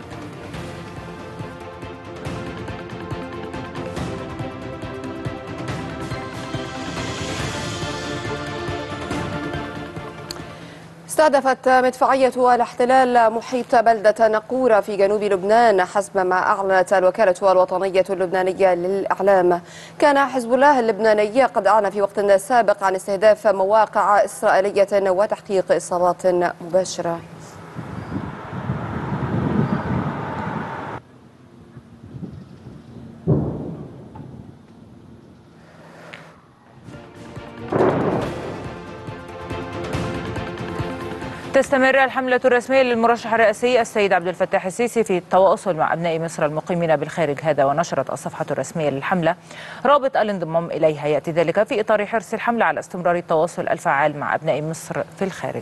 استهدفت مدفعية الاحتلال محيط بلدة نقورة في جنوب لبنان حسب ما أعلنت الوكالة الوطنية اللبنانية للإعلام. كان حزب الله اللبناني قد أعلن في وقت سابق عن استهداف مواقع إسرائيلية وتحقيق إصابات مباشرة. تستمر الحملة الرسمية للمرشح الرئاسي السيد عبد الفتاح السيسي في التواصل مع أبناء مصر المقيمين بالخارج هذا، ونشرت الصفحة الرسمية للحملة رابط الانضمام إليها. يأتي ذلك في إطار حرص الحملة على استمرار التواصل الفعال مع أبناء مصر في الخارج.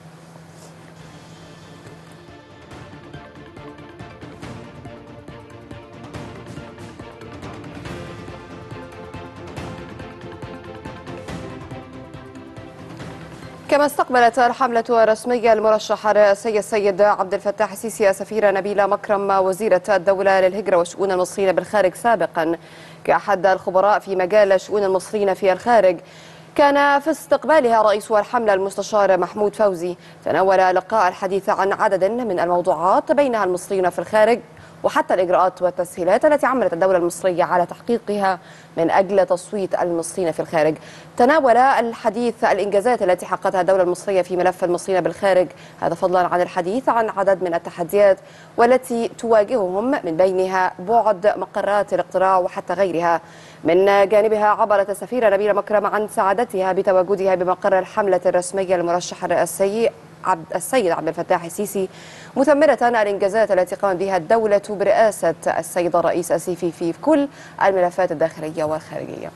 كما استقبلت الحملة الرسمية المرشح الرئاسي السيد عبد الفتاح السيسي سفيرة نبيلة مكرم وزيرة الدولة للهجرة وشؤون المصريين بالخارج سابقا كأحد الخبراء في مجال شؤون المصريين في الخارج. كان في استقبالها رئيس الحملة المستشار محمود فوزي. تناول لقاء الحديث عن عدد من الموضوعات بينها المصريين في الخارج وحتى الإجراءات والتسهيلات التي عملت الدولة المصرية على تحقيقها من أجل تصويت المصريين في الخارج. تناول الحديث الإنجازات التي حققتها الدولة المصرية في ملف المصريين بالخارج، هذا فضلا عن الحديث عن عدد من التحديات والتي تواجههم من بينها بعد مقرات الاقتراع وحتى غيرها. من جانبها عبرت السفيرة نبيلة مكرم عن سعادتها بتواجدها بمقر الحملة الرسمية للمرشح الرئاسي السيد عبد الفتاح السيسي، مثمرة الإنجازات التي قامت بها الدولة برئاسة السيد الرئيس السيسي في كل الملفات الداخلية والخارجية.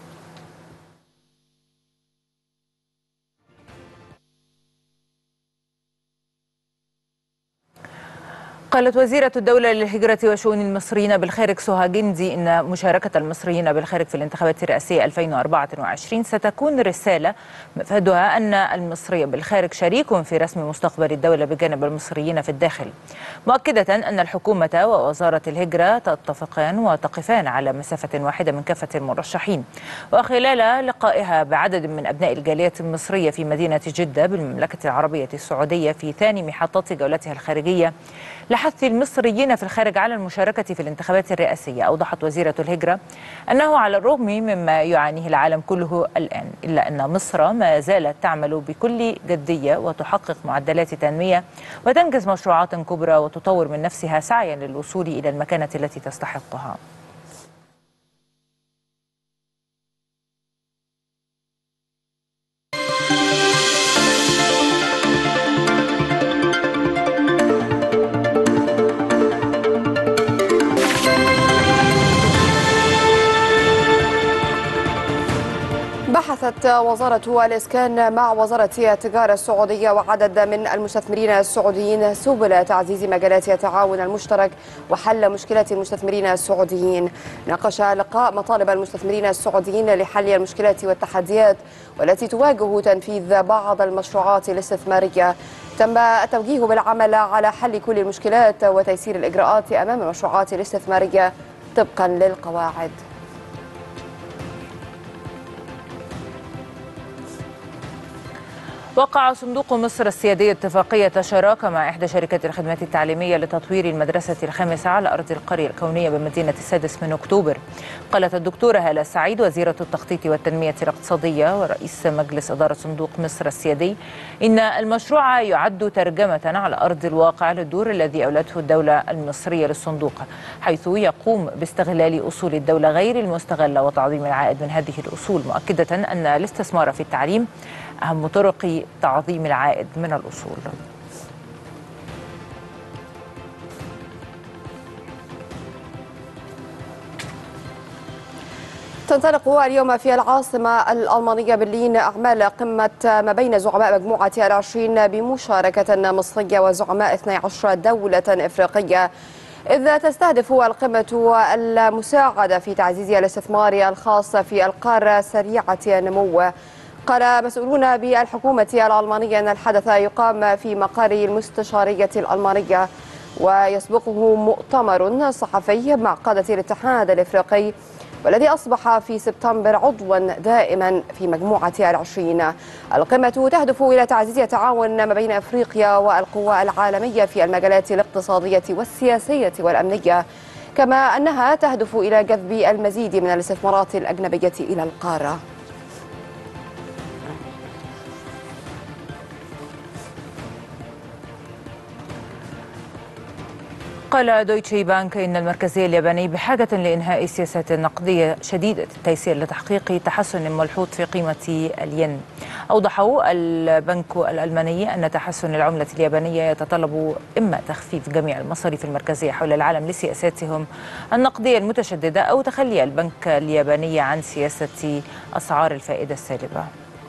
قالت وزيرة الدولة للهجرة وشؤون المصريين بالخارج سهى جندي إن مشاركة المصريين بالخارج في الانتخابات الرئاسية 2024 ستكون رسالة مفادها أن المصري بالخارج شريك في رسم مستقبل الدولة بجانب المصريين في الداخل، مؤكدة أن الحكومة ووزارة الهجرة تتفقان وتقفان على مسافة واحدة من كافة المرشحين. وخلال لقائها بعدد من أبناء الجالية المصرية في مدينة جدة بالمملكة العربية السعودية في ثاني محطات جولتها الخارجية لحث المصريين في الخارج على المشاركة في الانتخابات الرئاسية، أوضحت وزيرة الهجرة أنه على الرغم مما يعانيه العالم كله الآن إلا أن مصر ما زالت تعمل بكل جدية وتحقق معدلات تنمية وتنجز مشروعات كبرى وتطور من نفسها سعيا للوصول إلى المكانة التي تستحقها. بحثت وزارة الإسكان مع وزارة التجارة السعودية وعدد من المستثمرين السعوديين سبل تعزيز مجالات التعاون المشترك وحل مشكلة المستثمرين السعوديين. ناقش اللقاء مطالب المستثمرين السعوديين لحل المشكلات والتحديات والتي تواجه تنفيذ بعض المشروعات الاستثمارية. تم التوجيه بالعمل على حل كل المشكلات وتيسير الإجراءات أمام المشروعات الاستثمارية طبقا للقواعد. وقع صندوق مصر السيادي اتفاقية شراكة مع إحدى شركات الخدمات التعليمية لتطوير المدرسة الخامسة على أرض القرية الكونية بمدينة 6 أكتوبر. قالت الدكتورة هالة سعيد وزيرة التخطيط والتنمية الاقتصادية ورئيس مجلس إدارة صندوق مصر السيادي إن المشروع يعد ترجمة على أرض الواقع للدور الذي أولته الدولة المصرية للصندوق، حيث يقوم باستغلال أصول الدولة غير المستغلة وتعظيم العائد من هذه الأصول، مؤكدة أن الاستثمار في التعليم أهم طرق تعظيم العائد من الأصول. تنطلق اليوم في العاصمة الألمانية برلين أعمال قمة ما بين زعماء مجموعة ال20 بمشاركة مصرية وزعماء 12 دولة إفريقية، إذ تستهدف القمة المساعدة في تعزيز الاستثمار الخاص في القارة سريعة النمو. قال مسؤولون بالحكومة الألمانية أن الحدث يقام في مقر المستشارية الألمانية ويسبقه مؤتمر صحفي مع قادة الاتحاد الإفريقي والذي أصبح في سبتمبر عضوا دائما في مجموعة ال20. القمة تهدف إلى تعزيز التعاون ما بين أفريقيا والقوى العالمية في المجالات الاقتصادية والسياسية والأمنية، كما أنها تهدف إلى جذب المزيد من الاستثمارات الأجنبية إلى القارة. قال دويتشي بانك إن المركزية اليابانية بحاجة لإنهاء سياسة نقدية شديدة التيسير لتحقيق تحسن ملحوظ في قيمة الين. أوضحوا البنك الألماني أن تحسن العملة اليابانية يتطلب إما تخفيف جميع المصاريف المركزية حول العالم لسياساتهم النقدية المتشددة أو تخلي البنك الياباني عن سياسة أسعار الفائدة السالبة.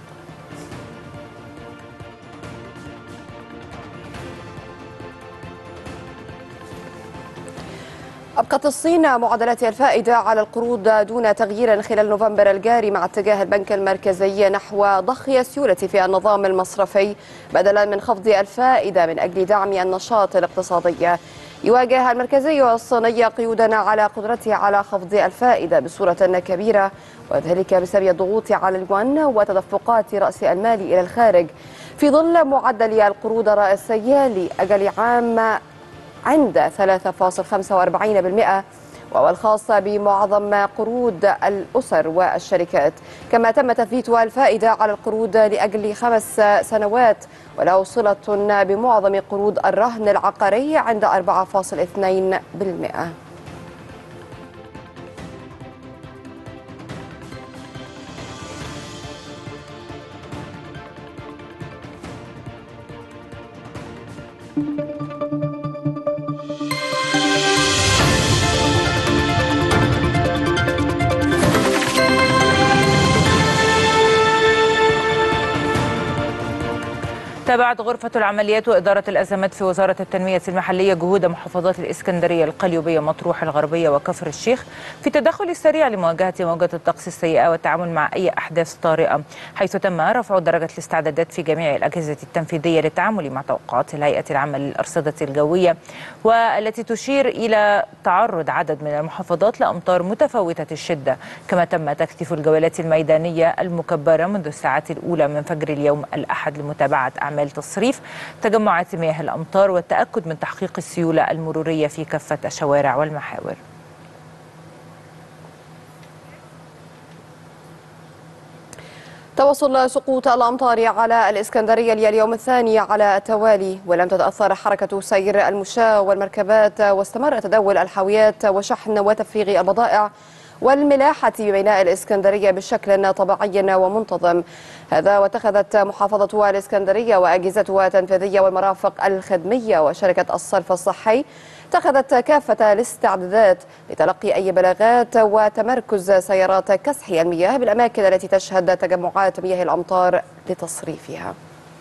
أبقت الصين معدلات الفائدة على القروض دون تغيير خلال نوفمبر الجاري مع اتجاه البنك المركزي نحو ضخ السيولة في النظام المصرفي بدلا من خفض الفائدة من أجل دعم النشاط الاقتصادي. يواجه المركزي الصيني قيودا على قدرته على خفض الفائدة بصورة كبيرة، وذلك بسبب الضغوط على اليوان وتدفقات رأس المال إلى الخارج في ظل معدل القروض الرئيسية لأجل عام عند 3.45%، وهو الخاص بمعظم قروض الأسر والشركات. كما تم تثبيت الفائدة على القروض لأجل 5 سنوات وله صلة بمعظم قروض الرهن العقاري عند 4.2%. تابعت غرفة العمليات وإدارة الأزمات في وزارة التنمية المحلية جهود محافظات الإسكندرية، القليوبية، مطروح، الغربية وكفر الشيخ في التدخل السريع لمواجهة موجة الطقس السيئة والتعامل مع أي أحداث طارئة، حيث تم رفع درجة الاستعدادات في جميع الأجهزة التنفيذية للتعامل مع توقعات الهيئة العامة للأرصدة الجوية، والتي تشير إلى تعرض عدد من المحافظات لأمطار متفاوتة الشدة. كما تم تكثيف الجولات الميدانية المكبرة منذ الساعات الأولى من فجر اليوم الأحد لمتابعة أعمال تصريف تجمعات مياه الأمطار والتأكد من تحقيق السيولة المرورية في كافة الشوارع والمحاور. تواصل سقوط الأمطار على الإسكندرية اليوم الثاني على التوالي، ولم تتأثر حركة سير المشاة والمركبات، واستمر تداول الحاويات وشحن وتفريغ البضائع والملاحة بميناء الإسكندرية بشكل طبيعي ومنتظم. هذا واتخذت محافظة الإسكندرية وأجهزتها التنفيذية والمرافق الخدمية وشركة الصرف الصحي اتخذت كافة الاستعدادات لتلقي أي بلاغات وتمركز سيارات كسح المياه بالأماكن التي تشهد تجمعات مياه الأمطار لتصريفها.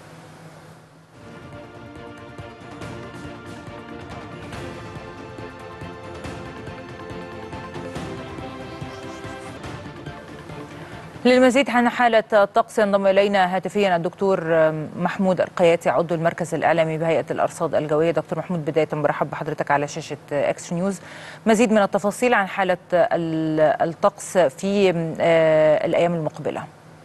للمزيد عن حالة الطقس ينضم إلينا هاتفيا الدكتور محمود القياتي عضو المركز الإعلامي بهيئة الأرصاد الجوية. دكتور محمود، بداية برحب بحضرتك على شاشة اكس نيوز. مزيد من التفاصيل عن حالة الطقس في الأيام المقبلة.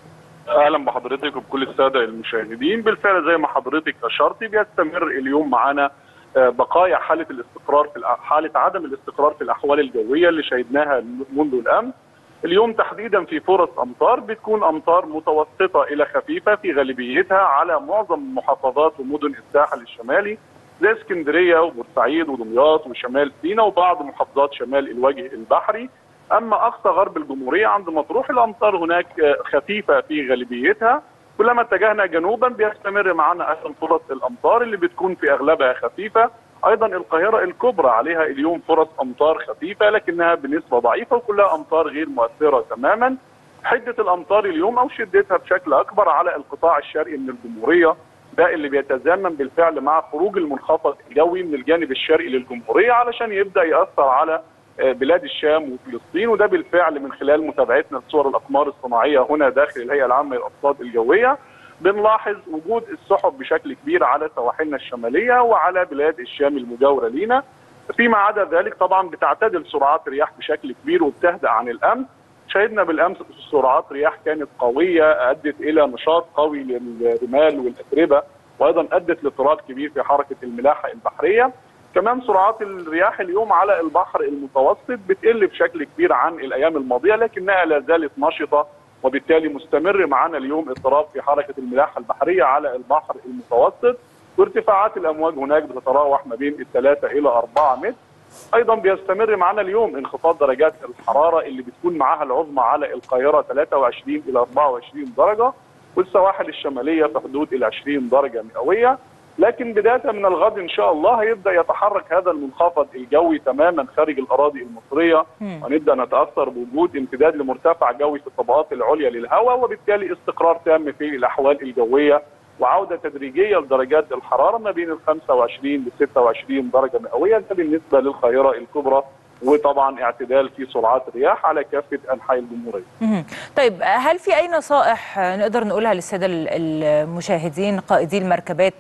اهلا بحضرتك وبكل الساده المشاهدين. بالفعل زي ما حضرتك اشرتي بيستمر اليوم معانا بقايا حاله الاستقرار في حاله عدم الاستقرار في الاحوال الجويه اللي شهدناها منذ الامس. اليوم تحديدا في فرص امطار بتكون امطار متوسطه الى خفيفه في غالبيتها على معظم محافظات ومدن الساحل الشمالي زي اسكندريه وبورسعيد ودمياط وشمال سيناء وبعض محافظات شمال الوجه البحري. اما اقصى غرب الجمهوريه عند مطروح الامطار هناك خفيفه في غالبيتها. كلما اتجهنا جنوبا بيستمر معنا ايضا فرص الامطار اللي بتكون في اغلبها خفيفه. ايضا القاهره الكبرى عليها اليوم فرص امطار خفيفه لكنها بنسبه ضعيفه وكلها امطار غير مؤثره تماما. حده الامطار اليوم او شدتها بشكل اكبر على القطاع الشرقي من الجمهوريه، ده اللي بيتزامن بالفعل مع خروج المنخفض الجوي من الجانب الشرقي للجمهوريه علشان يبدا ياثر على بلاد الشام وفلسطين، وده بالفعل من خلال متابعتنا لصور الاقمار الصناعيه هنا داخل الهيئه العامه للارصاد الجويه بنلاحظ وجود السحب بشكل كبير على سواحلنا الشماليه وعلى بلاد الشام المجاوره لينا. فيما عدا ذلك طبعا بتعتدل سرعات الرياح بشكل كبير وبتهدأ عن الامس. شهدنا بالامس سرعات رياح كانت قويه ادت الى نشاط قوي للرمال والاتربه، وايضا ادت لاضطراب كبير في حركه الملاحه البحريه. كمان سرعات الرياح اليوم على البحر المتوسط بتقل بشكل كبير عن الايام الماضيه لكنها لا زالت نشطه، وبالتالي مستمر معنا اليوم اضطراب في حركه الملاحه البحريه على البحر المتوسط، وارتفاعات الامواج هناك بتتراوح ما بين 3 إلى 4 متر. ايضا بيستمر معنا اليوم انخفاض درجات الحراره اللي بتكون معاها العظمى على القاهره 23 إلى 24 درجه، والسواحل الشماليه في حدود ال 20 درجه مئويه. لكن بدايه من الغد ان شاء الله هيبدا يتحرك هذا المنخفض الجوي تماما خارج الاراضي المصريه، ونبدا نتاثر بوجود امتداد لمرتفع جوي في الطبقات العليا للهواء، وبالتالي استقرار تام في الاحوال الجويه وعوده تدريجيه لدرجات الحراره ما بين ال 25 ل 26 درجه مئويه، ده بالنسبه للقاهره الكبرى، وطبعا اعتدال في سرعات الرياح على كافه انحاء الجمهوريه. طيب، هل في اي نصائح نقدر نقولها للساده المشاهدين قائدي المركبات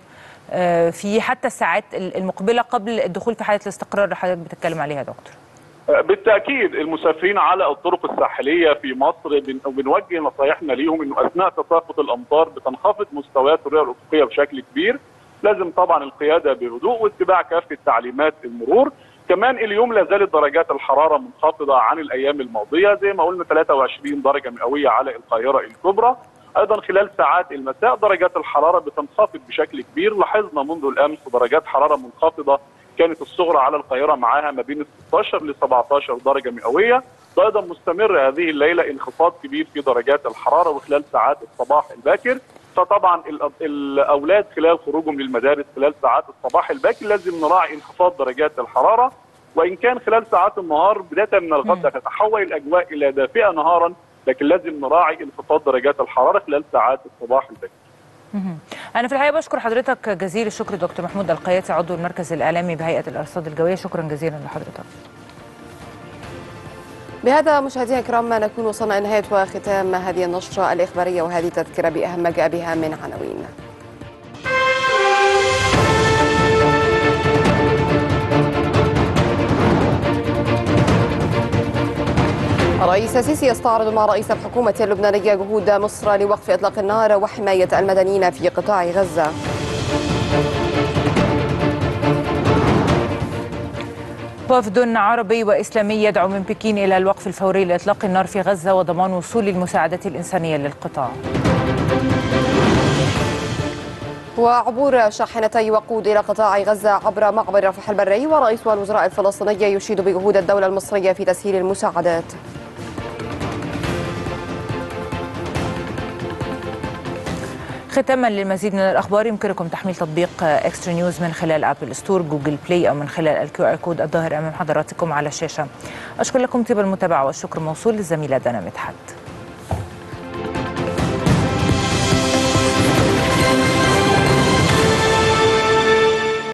في حتى الساعات المقبله قبل الدخول في حاله الاستقرار اللي حضرتك بتتكلم عليها دكتور؟ بالتاكيد المسافرين على الطرق الساحليه في مصر بنوجه نصايحنا ليهم انه اثناء تساقط الامطار بتنخفض مستويات الرؤيه الافقيه بشكل كبير. لازم طبعا القياده بهدوء واتباع كافه تعليمات المرور. كمان اليوم لا زالت درجات الحراره منخفضه عن الايام الماضيه، زي ما قلنا 23 درجه مئويه على القاهره الكبرى. ايضا خلال ساعات المساء درجات الحراره بتنخفض بشكل كبير. لاحظنا منذ الامس درجات حراره منخفضه كانت الصغرى على القاهره معاها ما بين 16 ل 17 درجه مئويه. ده ايضا مستمر هذه الليله انخفاض كبير في درجات الحراره، وخلال ساعات الصباح الباكر فطبعا الاولاد خلال خروجهم للمدارس خلال ساعات الصباح الباكر لازم نراعي انخفاض درجات الحراره، وان كان خلال ساعات النهار بدايه من الغد تتحول الاجواء الى دافئه نهارا، لكن لازم نراعي انخفاض درجات الحراره خلال ساعات الصباح الباكر. أنا في الحقيقة بشكر حضرتك جزيل الشكر دكتور محمود القياتي عضو المركز الإعلامي بهيئة الأرصاد الجوية، شكرا جزيلا لحضرتك. بهذا مشاهدينا الكرام نكون وصلنا إلى نهاية وختام هذه النشرة الإخبارية، وهذه تذكرة بأهم ما جاء بها من عناوين. الرئيس السيسي يستعرض مع رئيس الحكومة اللبنانية جهود مصر لوقف إطلاق النار وحماية المدنيين في قطاع غزة. وفد عربي وإسلامي يدعو من بكين إلى الوقف الفوري لإطلاق النار في غزة وضمان وصول المساعدات الإنسانية للقطاع. وعبور شاحنتي وقود إلى قطاع غزة عبر معبر رفح البري، ورئيس الوزراء الفلسطيني يشيد بجهود الدولة المصرية في تسهيل المساعدات. ختاما للمزيد من الأخبار يمكنكم تحميل تطبيق إكسترا نيوز من خلال أبل ستور، جوجل بلاي، أو من خلال الQR كود الظاهر أمام حضراتكم على الشاشة. أشكر لكم طيب المتابعة والشكر موصول للزميلة دانا مدحت.